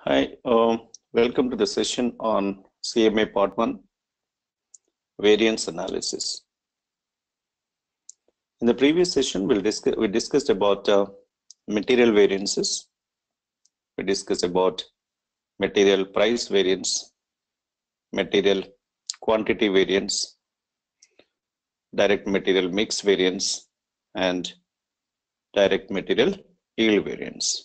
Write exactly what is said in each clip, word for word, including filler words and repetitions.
Hi, um, welcome to the session on C M A Part one, Variance Analysis. In the previous session, we'll discuss, we discussed about uh, material variances. We discussed about material price variance, material quantity variance, direct material mix variance, and direct material yield variance.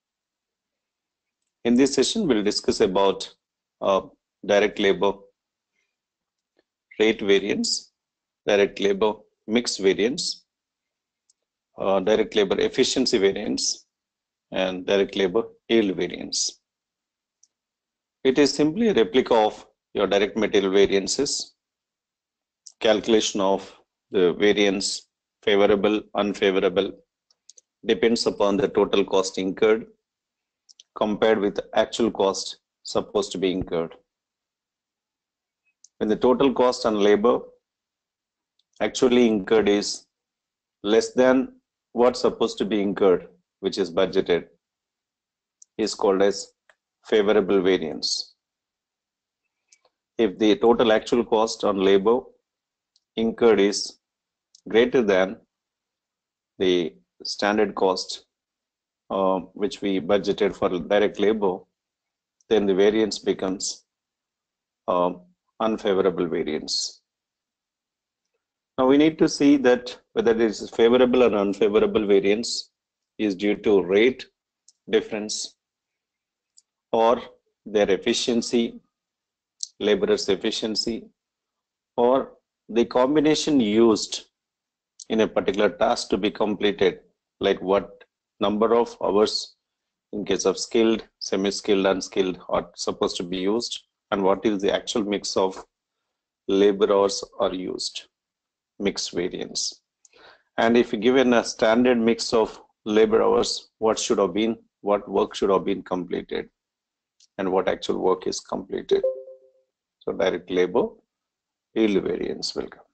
In this session, we'll discuss about uh, direct labor rate variance, direct labor mix variance, uh, direct labor efficiency variance, and direct labor yield variance. It is simply a replica of your direct material variances, calculation of the variance, favorable, unfavorable, depends upon the total cost incurred compared with the actual cost supposed to be incurred. When the total cost on labor actually incurred is less than what's supposed to be incurred, which is budgeted, is called as favorable variance. If the total actual cost on labor incurred is greater than the standard cost uh, which we budgeted for direct labor, then the variance becomes uh, unfavorable variance. Now we need to see that whether it is favorable or unfavorable variance is due to rate difference or their efficiency, laborer's efficiency, or the combination used in a particular task to be completed, like what number of hours in case of skilled, semi-skilled, unskilled are supposed to be used, and what is the actual mix of labor hours are used, mix variance. And if given a standard mix of labor hours, what should have been, what work should have been completed, and what actual work is completed. So direct labor yield variance will come.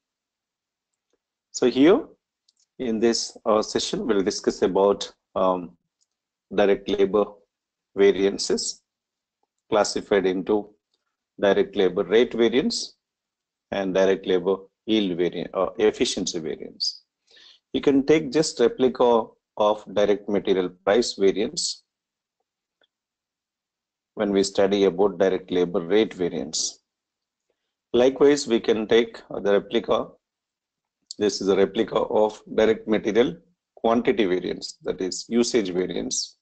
So here in this uh, session, we'll discuss about um, direct labor variances classified into direct labor rate variance and direct labor yield variance or efficiency variance. You can take just replica of direct material price variance when we study about direct labor rate variance. Likewise, we can take the replica. This is a replica of direct material quantity variance, that is usage variance.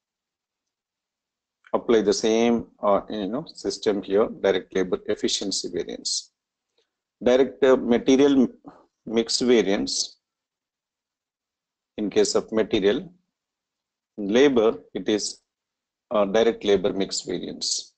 Apply the same uh, you know system here, direct labor efficiency variance. Direct uh, material mix variance, in case of material, in labor it is uh, direct labor mix variance.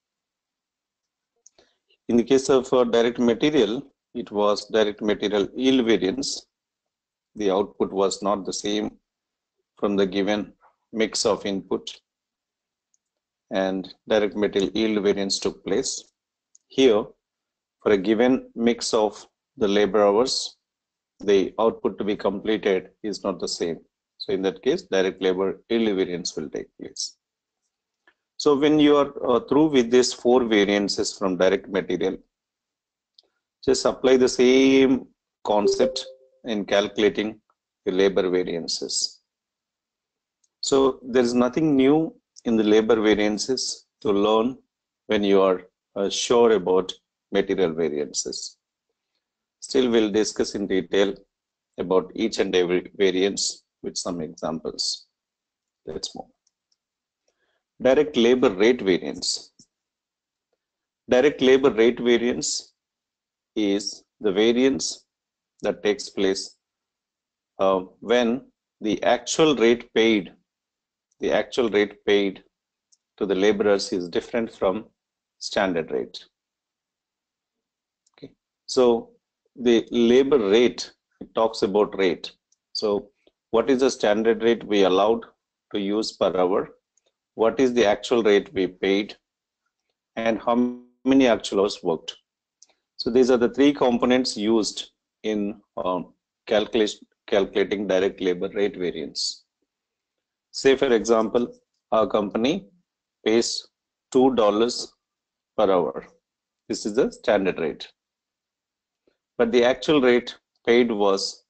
In the case of uh, direct material, it was direct material yield variance. The output was not the same from the given mix of input, and direct material yield variance took place. Here, for a given mix of the labor hours, the output to be completed is not the same. So in that case, direct labor yield variance will take place. So when you are uh, through with these four variances from direct material, just apply the same concept in calculating the labor variances. So there is nothing new in the labor variances to learn when you are uh, sure about material variances. Still, we'll discuss in detail about each and every variance with some examples. Let's move. Direct labor rate variance. Direct labor rate variance is the variance that takes place uh, when the actual rate paid, the actual rate paid to the laborers is different from standard rate. Okay. So the labor rate, it talks about rate. So what is the standard rate we allowed to use per hour? What is the actual rate we paid? And how many actual hours worked? So these are the three components used in um, calculation, calculating direct labor rate variance. Say for example, our company pays two dollars per hour. This is the standard rate. But the actual rate paid was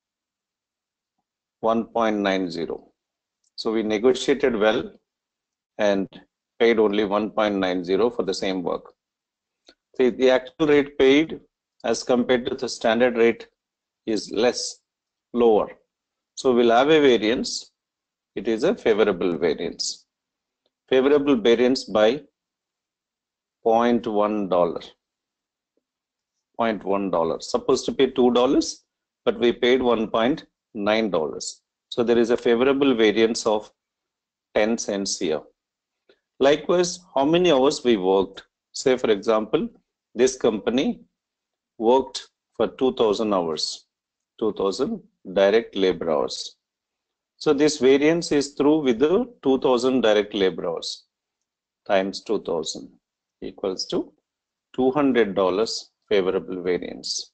one point nine zero. So we negotiated well and paid only one point nine zero for the same work. See, the actual rate paid as compared to the standard rate is less, lower. So we'll have a variance. It is a favorable variance. Favorable variance by zero point one dollar. zero point one dollar. Supposed to pay two dollars, but we paid one point nine dollars. So there is a favorable variance of ten cents here. Likewise, how many hours we worked? Say, for example, this company worked for two thousand hours, two thousand direct labor hours. So this variance is through with the two thousand direct labor hours times two thousand equals to two hundred dollars favorable variance.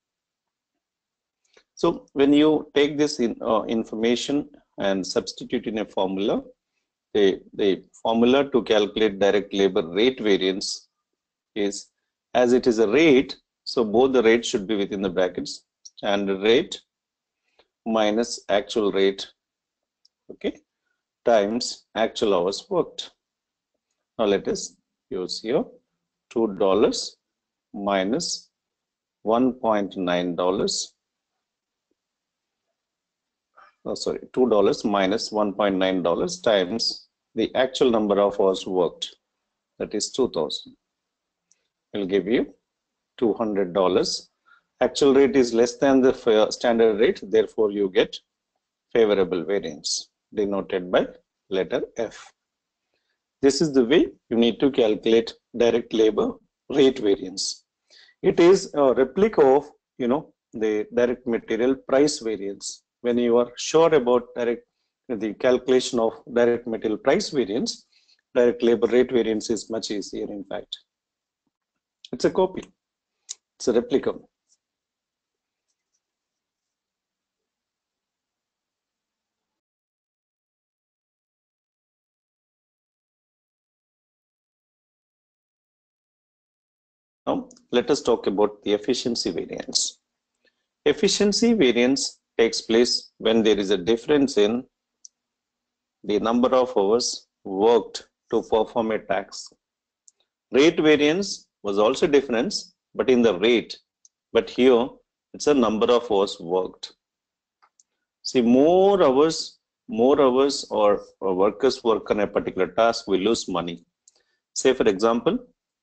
So when you take this in, uh, information and substitute in a formula, the, the formula to calculate direct labor rate variance is, as it is a rate, so both the rates should be within the brackets, standard rate minus actual rate, okay, times actual hours worked. Now let us use here two dollars minus one point nine dollars. Oh, sorry, two dollars minus one point nine dollars times the actual number of hours worked, that is two thousand. Will give you two hundred dollars. Actual rate is less than the standard rate, therefore you get favorable variance denoted by letter F. This is the way you need to calculate direct labor rate variance. It is a replica of, you know, the direct material price variance. When you are sure about direct the calculation of direct material price variance, direct labor rate variance is much easier. In fact, it's a copy, it's a replica. Now let us talk about the efficiency variance. Efficiency variance takes place when there is a difference in the number of hours worked to perform a task. Rate variance was also difference, but in the rate, but here it's a number of hours worked. See, more hours, more hours or, or workers work on a particular task, we lose money. Say, for example,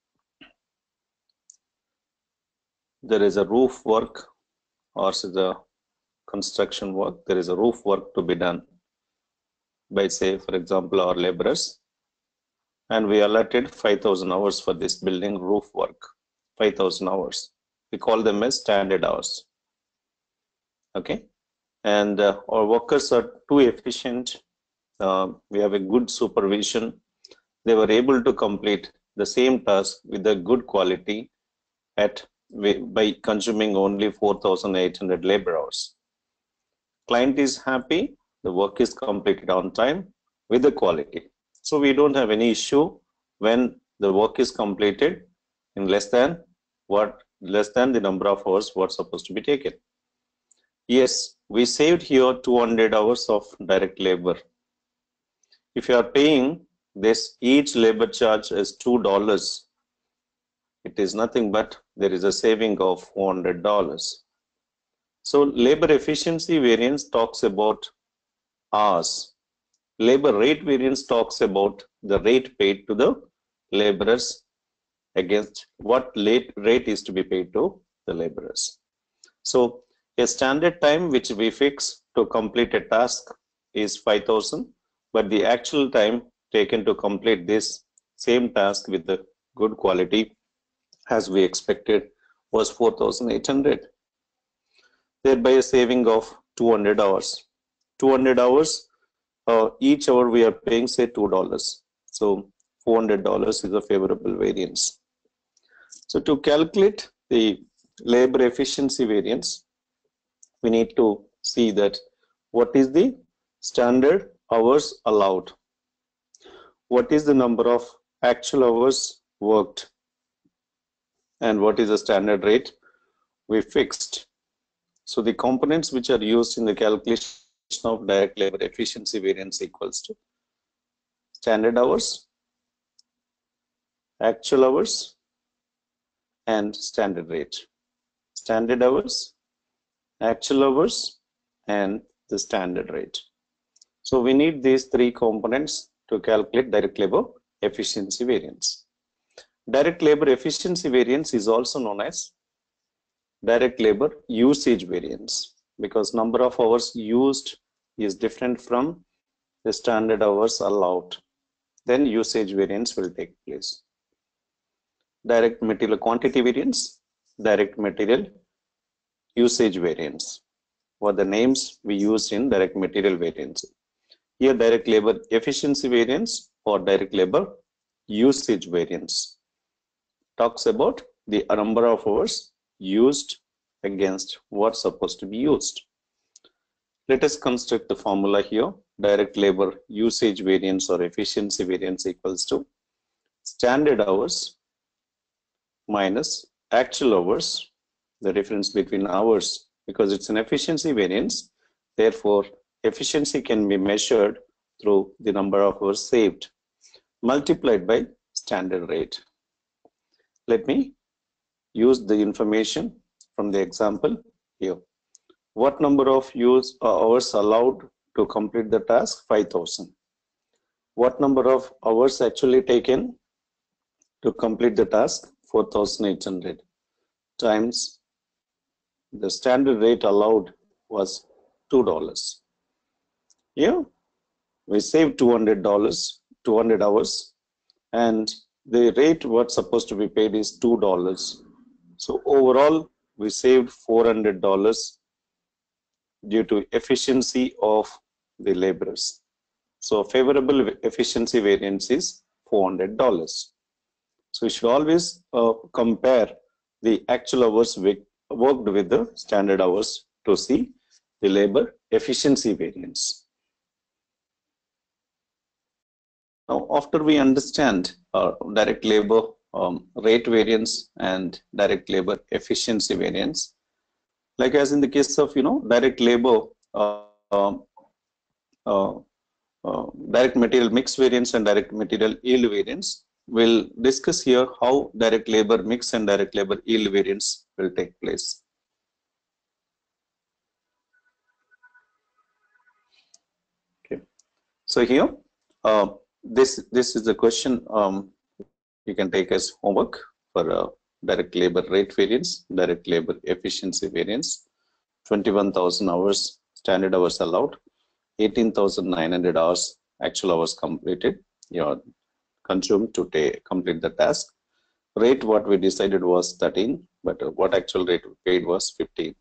there is a roof work or the construction work, there is a roof work to be done by, say, for example, our laborers, and we allotted five thousand hours for this building roof work, five thousand hours. We call them as standard hours. Okay, and uh, our workers are too efficient. Uh, we have a good supervision. They were able to complete the same task with a good quality at by consuming only four thousand eight hundred labor hours. Client is happy, the work is completed on time with the quality. So we don't have any issue when the work is completed in less than what less than the number of hours what's supposed to be taken. Yes, we saved here two hundred hours of direct labor. If you are paying this, each labor charge is two dollars. It is nothing but there is a saving of four hundred dollars. So labor efficiency variance talks about hours. Labor rate variance talks about the rate paid to the laborers against what rate is to be paid to the laborers. So a standard time which we fix to complete a task is five thousand, but the actual time taken to complete this same task with the good quality as we expected was four thousand eight hundred, thereby a saving of two hundred hours. two hundred hours, uh, each hour we are paying say two dollars. So four hundred dollars is a favorable variance. So to calculate the labor efficiency variance, we need to see that what is the standard hours allowed, what is the number of actual hours worked. And what is the standard rate? We fixed. So the components which are used in the calculation of direct labor efficiency variance equals to standard hours, actual hours, and standard rate. Standard hours, actual hours, and the standard rate. So we need these three components to calculate direct labor efficiency variance. Direct labor efficiency variance is also known as direct labor usage variance, because number of hours used is different from the standard hours allowed. Then usage variance will take place. Direct material quantity variance, direct material usage variance were the names we used in direct material variance. Here direct labor efficiency variance or direct labor usage variance talks about the number of hours used against what's supposed to be used. Let us construct the formula here. Direct labor usage variance or efficiency variance equals to standard hours minus actual hours, the difference between hours, because it's an efficiency variance. Therefore, efficiency can be measured through the number of hours saved multiplied by standard rate. Let me use the information from the example here. What number of use hours allowed to complete the task? five thousand. What number of hours actually taken to complete the task? four thousand eight hundred times the standard rate allowed was two dollars. Here we saved two hundred dollars, two hundred hours, and the rate what's supposed to be paid is two dollars. So overall we saved four hundred dollars due to efficiency of the laborers. So favorable efficiency variance is four hundred dollars. So you should always uh, compare the actual hours worked with the standard hours to see the labor efficiency variance. Now, after we understand uh, direct labor um, rate variance and direct labor efficiency variance, like as in the case of, you know, direct labor, uh, uh, uh, uh, direct material mix variance and direct material yield variance, we'll discuss here how direct labor mix and direct labor yield variance will take place. Okay, so here, uh, this this is the question um, you can take as homework for uh, direct labor rate variance, direct labor efficiency variance. twenty-one thousand hours standard hours allowed, eighteen thousand nine hundred hours actual hours completed, you know, consumed to complete the task. Rate what we decided was thirteen, but uh, what actual rate paid was fifteen.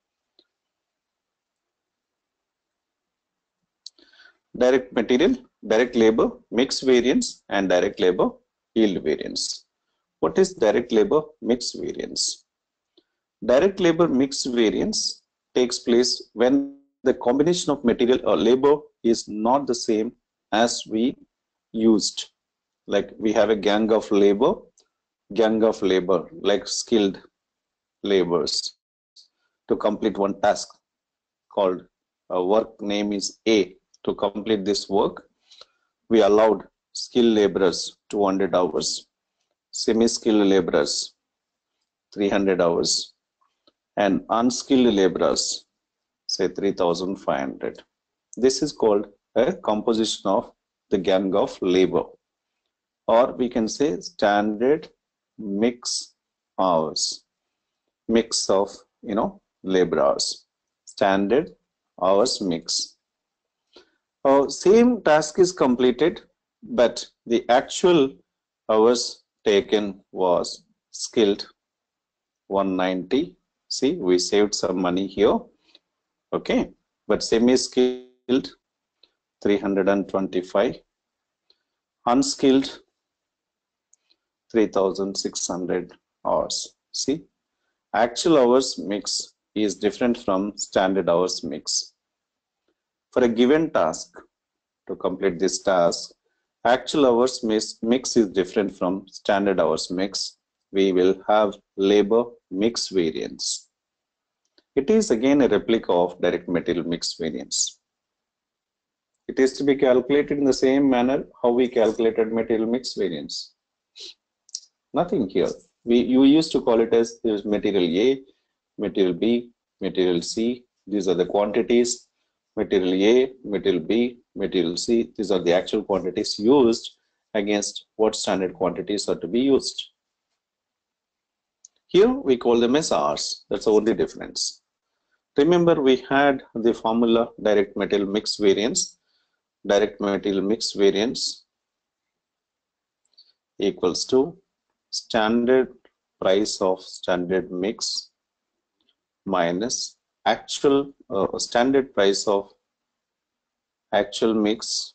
Direct material, direct labor mix variance and direct labor yield variance. What is direct labor mix variance? Direct labor mix variance takes place when the combination of material or labor is not the same as we used. Like we have a gang of labor, gang of labor, like skilled laborers to complete one task called a work name is A. To complete this work, we allowed skilled laborers two hundred hours, semi-skilled laborers three hundred hours, and unskilled laborers say three thousand five hundred. This is called a composition of the gang of labor, or we can say standard mix hours, mix of, you know, labor hours, standard hours mix. Uh, same task is completed, but the actual hours taken was skilled one hundred ninety. See, we saved some money here. Okay, but semi-skilled three hundred twenty-five, unskilled three thousand six hundred hours. See, actual hours mix is different from standard hours mix. For a given task, to complete this task, Actual hours mix, mix is different from standard hours mix. We will have labor mix variance. It is again a replica of direct material mix variance. It is to be calculated in the same manner how we calculated material mix variance. Nothing here. We you used to call it as there's material A, material B, material C. These are the quantities. Material A, material B, material C. These are the actual quantities used against what standard quantities are to be used. Here we call them as hours. That's the only difference. Remember, we had the formula direct material mix variance. Direct material mix variance equals to standard price of standard mix minus actual uh, standard price of actual mix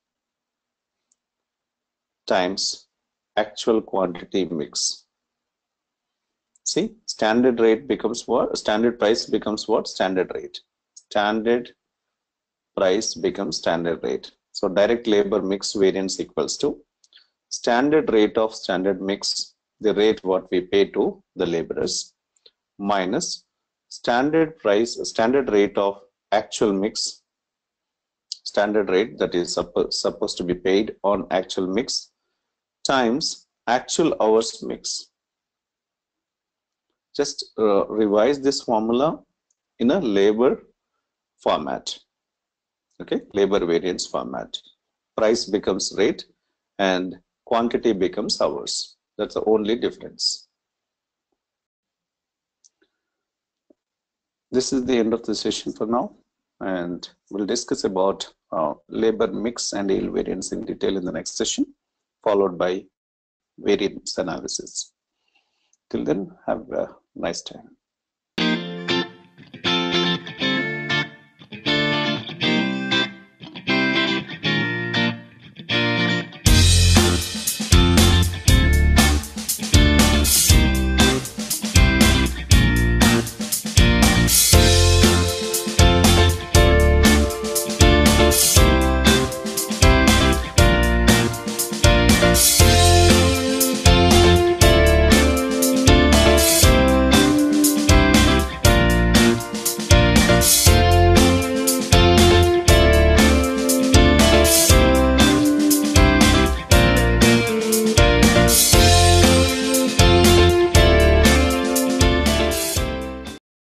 times actual quantity mix. See, standard rate becomes what? Standard price becomes what? Standard rate. Standard price becomes standard rate. So direct labor mix variance equals to standard rate of standard mix, the rate what we pay to the laborers, minus standard price, standard rate of actual mix, standard rate that is suppo supposed to be paid on actual mix, times actual hours mix. Just uh, revise this formula in a labor format. Okay, labor variance format. Price becomes rate and quantity becomes hours. That's the only difference. This is the end of the session for now, and we'll discuss about uh, labor mix and yield variance in detail in the next session, followed by variance analysis. Till then, have a nice time.